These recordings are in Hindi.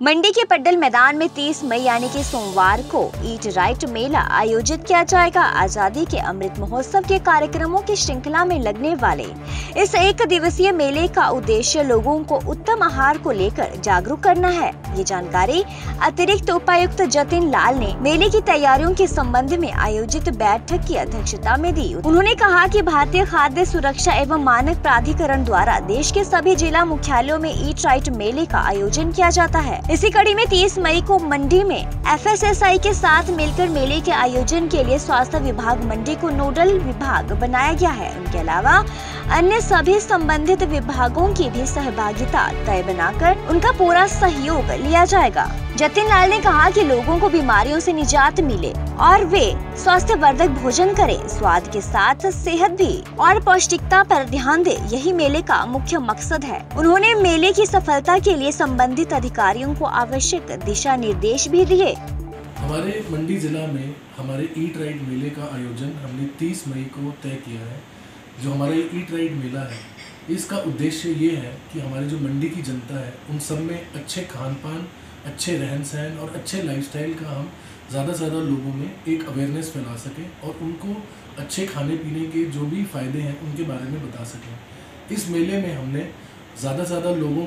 मंडी के पड्डल मैदान में 30 मई यानी कि सोमवार को ईट राइट मेला आयोजित किया जाएगा। आजादी के अमृत महोत्सव के कार्यक्रमों की श्रृंखला में लगने वाले इस 1 दिवसीय मेले का उद्देश्य लोगों को उत्तम आहार को लेकर जागरूक करना है। ये जानकारी अतिरिक्त उपायुक्त जतिन लाल ने मेले की तैयारियों के संबंध में आयोजित बैठक की अध्यक्षता में दी। उन्होंने कहा कि भारतीय खाद्य सुरक्षा एवं मानक प्राधिकरण द्वारा देश के सभी जिला मुख्यालयों में ईट राइट मेले का आयोजन किया जाता है। इसी कड़ी में 30 मई को मंडी में FSSAI के साथ मिलकर मेले के आयोजन के लिए स्वास्थ्य विभाग मंडी को नोडल विभाग बनाया गया है। उनके अलावा अन्य सभी संबंधित विभागों की भी सहभागिता तय बनाकर उनका पूरा सहयोग लिया जाएगा। जतिन लाल ने कहा कि लोगों को बीमारियों से निजात मिले और वे स्वास्थ्यवर्धक भोजन करें, स्वाद के साथ सेहत भी और पौष्टिकता पर ध्यान दे, यही मेले का मुख्य मकसद है। उन्होंने मेले की सफलता के लिए संबंधित अधिकारियों को आवश्यक दिशा निर्देश भी दिए। हमारे मंडी जिला में हमारे ईट राइट मेले का आयोजन हमने 30 मई को तय किया है। जो हमारा ईट राइट मेला है, इसका उद्देश्य ये है कि हमारे जो मंडी की जनता है उन सब में अच्छे खान पान, अच्छे रहन सहन और अच्छे लाइफस्टाइल का हम ज़्यादा से ज़्यादा लोगों में एक अवेयरनेस फैला सकें और उनको अच्छे खाने पीने के जो भी फ़ायदे हैं उनके बारे में बता सकें। इस मेले में हमने ज़्यादा से ज़्यादा लोगों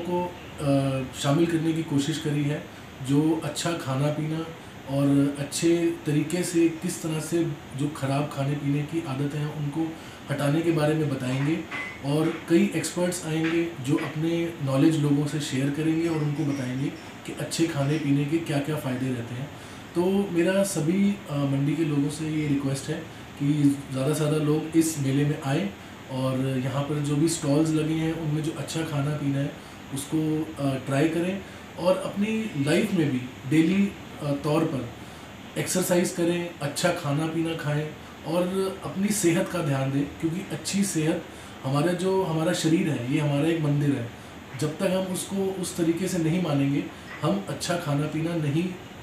को शामिल करने की कोशिश करी है, जो अच्छा खाना पीना और अच्छे तरीके से किस तरह से जो ख़राब खाने पीने की आदतें हैं उनको हटाने के बारे में बताएंगे। और कई एक्सपर्ट्स आएंगे जो अपने नॉलेज लोगों से शेयर करेंगे और उनको बताएंगे कि अच्छे खाने पीने के क्या क्या फ़ायदे रहते हैं। तो मेरा सभी मंडी के लोगों से ये रिक्वेस्ट है कि ज़्यादा से ज़्यादा लोग इस मेले में आए और यहाँ पर जो भी स्टॉल्स लगे हैं उनमें जो अच्छा खाना पीना है उसको ट्राई करें और अपनी लाइफ में भी डेली तौर पर एक्सरसाइज करें, अच्छा खाना पीना खाएं और अपनी सेहत का ध्यान दें, क्योंकि अच्छी सेहत हमारा शरीर है, ये हमारा एक मंदिर है। जब तक हम उसको उस तरीके से नहीं मानेंगे हम अच्छा खाना पीना नहीं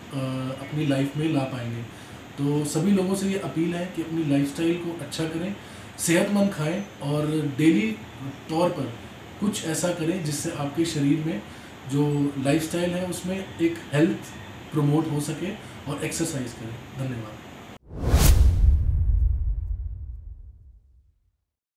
अपनी लाइफ में ला पाएंगे। तो सभी लोगों से ये अपील है कि अपनी लाइफस्टाइल को अच्छा करें, सेहतमंद खाएं और डेली तौर पर कुछ ऐसा करें जिससे आपके शरीर में जो लाइफस्टाइल है उसमें एक हेल्थ प्रमोट हो सके और एक्सरसाइज करें। धन्यवाद।